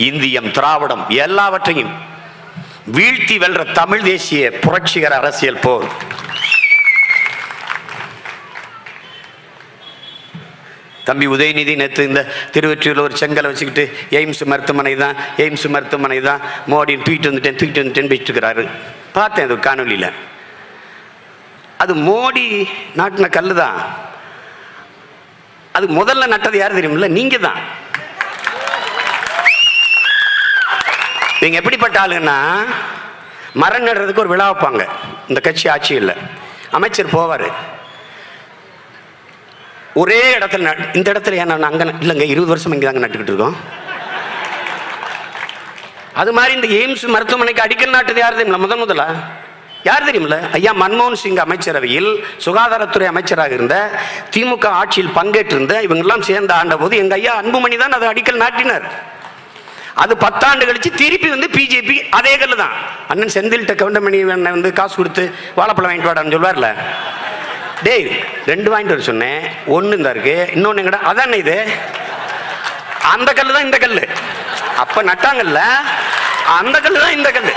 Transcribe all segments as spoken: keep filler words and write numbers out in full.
இந்தியம், திராவிடம் எல்லாவற்றையும் வீழ்த்தி வெல்ற தமிழ் தேசிய புரட்சிகர அரசியல் போர். தம்பி உதயநிதி நேற்று இந்த திருவொற்றியூரில் ஒரு செங்கலை வச்சுக்கிட்டு எய்ம்ஸ் மருத்துவமனை தான் எய்ம்ஸ் மருத்துவமனை தான் மோடின்னு தூக்கிட்டு வந்துட்டேன் தூக்கிட்டு வந்துட்டேன்னு பேசிட்டு இருக்கிறாரு. பார்த்தேன் அது காணொலியில். அது மோடி நாட்டின கல் தான். அது முதல்ல நட்டது யார் தெரியுமில்ல? நீங்க தான். நீங்க எப்படிப்பட்ட ஆளுன்னா, மரம் நடுறதுக்கு ஒரு விழா வைப்பாங்க. இந்த கட்சி ஆட்சி இல்லை, அமைச்சர் போவார், ஒரே இடத்துல இந்த இடத்துல ஏன் அங்கே இல்லைங்க இருபது வருஷம் இங்கே தாங்க நட்டுக்கிட்டு இருக்கோம். அது மாதிரி இந்த எய்ம்ஸ் மருத்துவமனைக்கு அடிக்கல் நாட்டுது யார் தெரியுமில்ல? முதன் முதலா யார் தெரியுமில்ல? ஐயா மன்மோகன் சிங் அமைச்சரவையில் சுகாதாரத்துறை அமைச்சராக இருந்த திமுக ஆட்சியில் பங்கேற்றிருந்த இவங்கெல்லாம் சேர்ந்து ஆண்ட போது எங்க ஐயா அன்புமணி தான் அதை அடிக்கல் நாட்டினார். அது பத்தாண்டு கழிச்சு திருப்பி வந்து பிஜேபி அதே கல்லு தான். அண்ணன் செந்தில்கிட்ட கவுண்டமணி வந்து காசு கொடுத்து வாழைப்பழம் வாங்கிட்டு வாடான்னு சொல்வார்ல, டேய் ரெண்டு வாங்கிட்டு வர சொன்னேன், ஒன்று இந்த இருக்கு, இன்னொன்று எங்கடா, அதான் இது அந்த கல்லு தான் இந்த கல்லு. அப்ப நட்டாங்கல்ல அந்த கல்லு தான் இந்த கல்லு.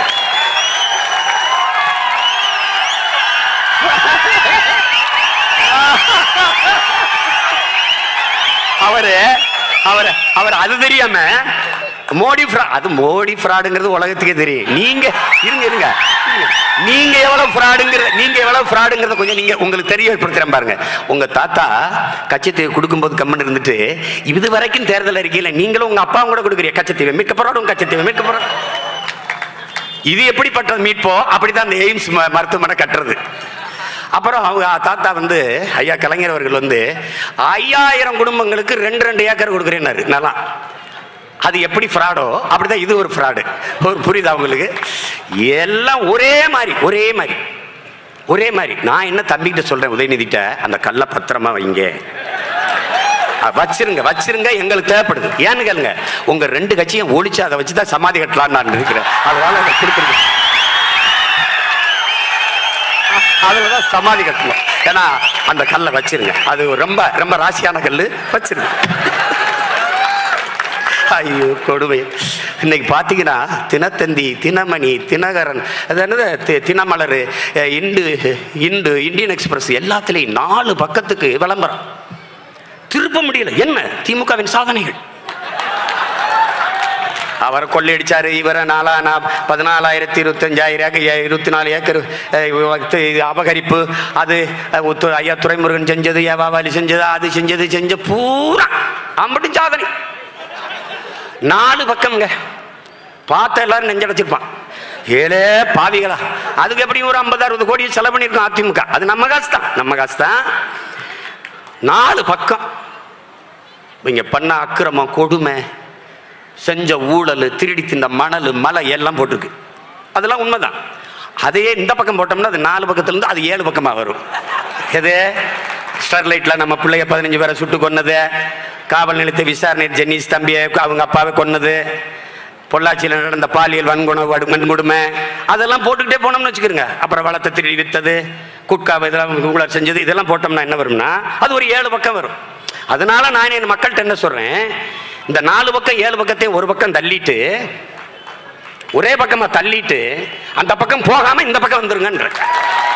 அவரு அவரு அவர் அது தெரியாம மோடி அது மோடி ஃப்ராடுங்கிறது உலகத்துக்கே தெரியும். நீங்க இருங்க இருங்க நீங்க எவ்வளவு ஃப்ராடுங்கிறத நீங்க எவ்வளவு ஃப்ராடுங்கிறத கொஞ்சம் நீங்க உங்களுக்கு தெரியப்படுத்துறேன் பாருங்க. உங்க தாத்தா கச்சத்தீவை கொடுக்கும்போது கம்மன் இருந்துட்டு இது வரைக்கும் தேர்தல் அறிக்கையில நீங்களும் உங்க அப்பாவும் கூட கொடுக்குறீங்க கச்சத்தீவை மீட்க போறோம் கச்சத்தீவை மீட்க போறோம். இது எப்படிப்பட்டது மீட்போ அப்படிதான் அந்த எய்ம்ஸ் மருத்துவமனை கட்டுறது. அப்புறம் அவங்க தாத்தா வந்து ஐயா கலைஞர் அவர்கள் வந்து ஐயாயிரம் குடும்பங்களுக்கு ரெண்டு ரெண்டு ஏக்கர் கொடுக்குறேன்னாரு நல்லா. அது எப்படி ஃப்ராடோ அப்படிதான் இது ஒரு ஃப்ராடு. ஒரு புரியுதா உங்களுக்கு? எல்லாம் ஒரே மாதிரி ஒரே மாதிரி ஒரே மாதிரி. நான் என்ன தம்பிக்கிட்ட சொல்றேன், உதயநிதிட்ட அந்த கல்லை பத்திரமா வைங்க, வச்சிருங்க வச்சிருங்க, எங்களுக்கு தேவைப்படுது. ஏன்னு கேளுங்க, உங்க ரெண்டு கட்சியும் ஒழிச்சு அதை வச்சுதான் சமாதி கட்டலான்னு நான் இருக்கிறேன். அதனால அதை கொடுத்துருங்க, அதுலதான் சமாதி கட்டணும். ஏன்னா அந்த கல்லை வச்சிருங்க, அது ரொம்ப ரொம்ப ராசியான கல்லு, வச்சிருங்க. ஐயோ கொடுமை. இன்னைக்கு பார்த்தீங்கன்னா தினத்தந்தி, தினமணி, தினகரன், அது என்னது தினமலர், இண்டு இண்டு இந்தியன் எக்ஸ்பிரஸ் எல்லாத்துலேயும் நாலு பக்கத்துக்கு விளம்பரம். திருப்ப முடியல. என்ன திமுகவின் சாதனைகள். அவரை கொள்ளையடிச்சாரு, இவரை நாலா பதினாலாயிரத்தி இருபத்தஞ்சாயிரம் இருபத்தி நாலு ஏக்கர் அபகரிப்பு, அது ஐயா துரைமுருகன் செஞ்சது, ஏவாவாலி செஞ்சது, அது செஞ்சது செஞ்ச பூரா அம்பட்டு சாதனை. நாலு பக்கம்ங்க. பார்த்த எல்லாரும் நெஞ்சடைச்சிருப்பான். ஏழே பாவிகளா, அதுக்கு எப்படி ஒரு ஐம்பது அறுபது கோடி செலவு பண்ணியிருக்கோம் அதிமுக. அது நம்ம காசு தான், நம்ம காசு தான். நாலு பக்கம் இங்க பண்ண அக்கிரமம், கொடுமை, செஞ்ச ஊழல், திருடி தின்ற மணல், மலை எல்லாம் போட்டிருக்கு. அதெல்லாம் உண்மைதான். அதையே இந்த பக்கம் போட்டோம்னா அது நாலு பக்கத்துலேருந்து அது ஏழு பக்கமாக வரும். எது ஸ்டெர்லைட்டில் நம்ம பிள்ளைய பதினஞ்சு பேரை சுட்டு கொன்னது, காவல் நிலையத்தை விசாரணை ஜென்னிஸ் தம்பியை அவங்க அப்பாவை கொன்னது, பொள்ளாச்சியில் நடந்த பாலியல் வன்கொண வன்கொடுமை, அதெல்லாம் போட்டுக்கிட்டே போனோம்னு வச்சுக்கிறோங்க. அப்புறம் வளத்தை திருடி வித்தது, குட்காவை இதெல்லாம் ஊழல் செஞ்சது, இதெல்லாம் போட்டோம்னா என்ன வரும்னா அது ஒரு ஏழு பக்கம் வரும். அதனால நான் என் மக்கள்கிட்ட என்ன சொல்றேன், இந்த நாலு பக்கம் ஏழு பக்கத்தையும் ஒரு பக்கம் தள்ளிட்டு ஒரே பக்கமா தள்ளிட்டு அந்த பக்கம் போகாம இந்த பக்கம் வந்துருங்கன்ற.